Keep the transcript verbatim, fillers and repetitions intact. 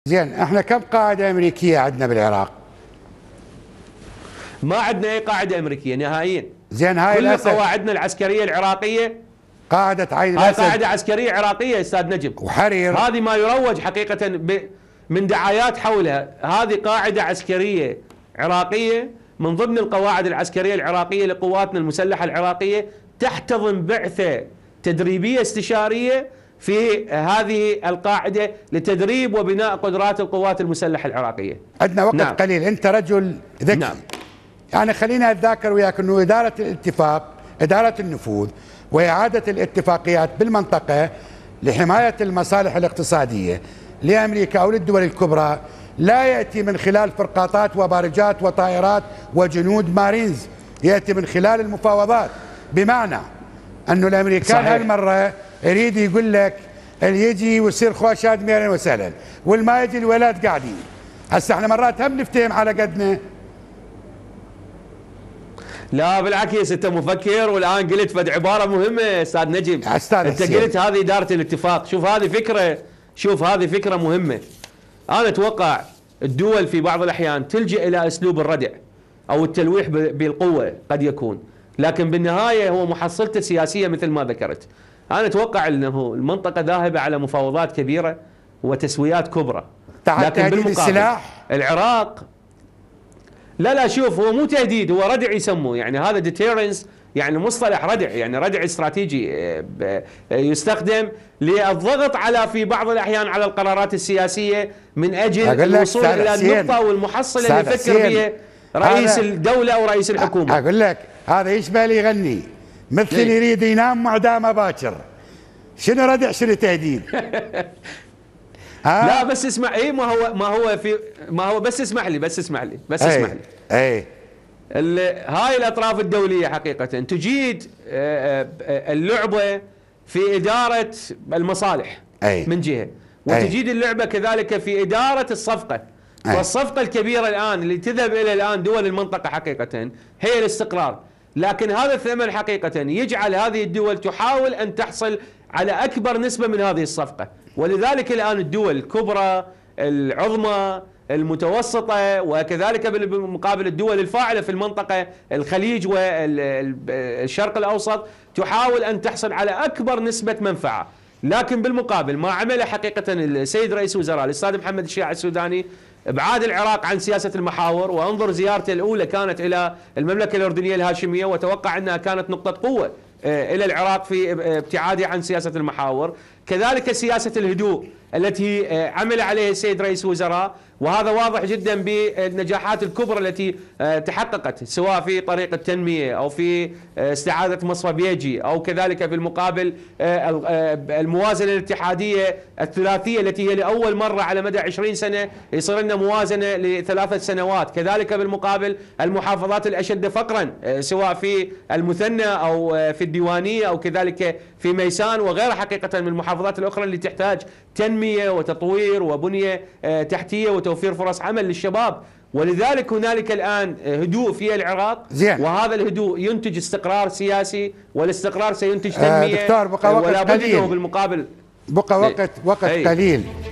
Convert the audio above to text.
زين، احنا كم قاعدة أمريكية عندنا بالعراق؟ ما عندنا أي قاعدة أمريكية نهائيا. زين، هاي كل الأسد قواعدنا العسكرية العراقية قاعدة عين هاي الأسد قاعدة عسكرية عراقية أستاذ نجم، وحرير. هذه ما يروج حقيقة ب... من دعايات حولها. هذه قاعدة عسكرية عراقية من ضمن القواعد العسكرية العراقية لقواتنا المسلحة العراقية، تحتضن بعثة تدريبية استشارية في هذه القاعدة لتدريب وبناء قدرات القوات المسلحة العراقية. عندنا وقت نعم. قليل، أنت رجل ذكي. نعم. يعني خلينا أتذاكر وياك أنه إدارة الاتفاق، إدارة النفوذ وإعادة الاتفاقيات بالمنطقة لحماية المصالح الاقتصادية لأمريكا أو للدول الكبرى لا يأتي من خلال فرقاطات وبارجات وطائرات وجنود مارينز، يأتي من خلال المفاوضات. بمعنى أنه الأمريكان هالمرة يريد يقول لك اللي يجي ويصير خوشات ميلا وسهلا، والما يجي الولاد قاعدين. هسه احنا مرات هم نفتهم على قدنا. لا بالعكس، انت مفكر، والان قلت فد عباره مهمه استاذ نجم. استاذ انت قلت هذه اداره الاتفاق. شوف هذه فكره، شوف هذه فكره مهمه. انا اتوقع الدول في بعض الاحيان تلجا الى اسلوب الردع او التلويح بالقوه قد يكون، لكن بالنهايه هو محصلته سياسيه مثل ما ذكرت. انا اتوقع انه المنطقه ذاهبه على مفاوضات كبيره وتسويات كبرى، لكن بالمقابل السلاح العراق لا لا شوف، هو مو تهديد، هو ردع يسموه. يعني هذا ديتيرنس، يعني مصطلح ردع، يعني ردع استراتيجي يستخدم للضغط على في بعض الاحيان على القرارات السياسيه من اجل الوصول الى النقطه والمحصله اللي يفكر بها رئيس الدوله او رئيس الحكومه. اقول لك هذا يشبه اللي يغني مثل اللي يريد ينام معدامه باكر. شنو ردع شنو تهديد؟ لا بس اسمع، اي ما هو ما هو في ما هو بس اسمح لي بس اسمح لي بس اسمح لي اي هاي الاطراف الدوليه حقيقه تجيد اللعبه في اداره المصالح أي. من جهه، وتجيد اللعبه كذلك في اداره الصفقه. أي. والصفقه الكبيره الان اللي تذهب الى الان دول المنطقه حقيقه هي الاستقرار، لكن هذا الثمن حقيقه يجعل هذه الدول تحاول ان تحصل على اكبر نسبه من هذه الصفقه. ولذلك الآن الدول الكبرى العظمى المتوسطة وكذلك بالمقابل الدول الفاعلة في المنطقة الخليج والشرق الأوسط تحاول أن تحصل على أكبر نسبة منفعة. لكن بالمقابل ما عمله حقيقة السيد رئيس الوزراء الأستاذ محمد الشياع السوداني ابعاد العراق عن سياسة المحاور. وانظر زيارته الأولى كانت إلى المملكة الأردنية الهاشمية، وتوقع أنها كانت نقطة قوة إلى العراق في ابتعاده عن سياسة المحاور. كذلك سياسة الهدوء التي عمل عليها السيد رئيس الوزراء، وهذا واضح جدا بالنجاحات الكبرى التي تحققت سواء في طريق التنمية أو في استعادة مصفى بيجي، أو كذلك في المقابل الموازنة الاتحادية الثلاثية التي هي لأول مرة على مدى عشرين سنة يصير لنا موازنة لثلاثة سنوات. كذلك بالمقابل المحافظات الأشد فقرا سواء في المثنى أو في الديوانية أو كذلك في ميسان وغيرها حقيقة من المحافظات الأخرى اللي تحتاج تنمية وتطوير وبنية تحتية وتوفير فرص عمل للشباب. ولذلك هنالك الآن هدوء في العراق، زين. وهذا الهدوء ينتج استقرار سياسي، والاستقرار سينتج تنمية. آه دكتور بقى وقت ولا بد قليل بالمقابل بقى وقت وقت أي. قليل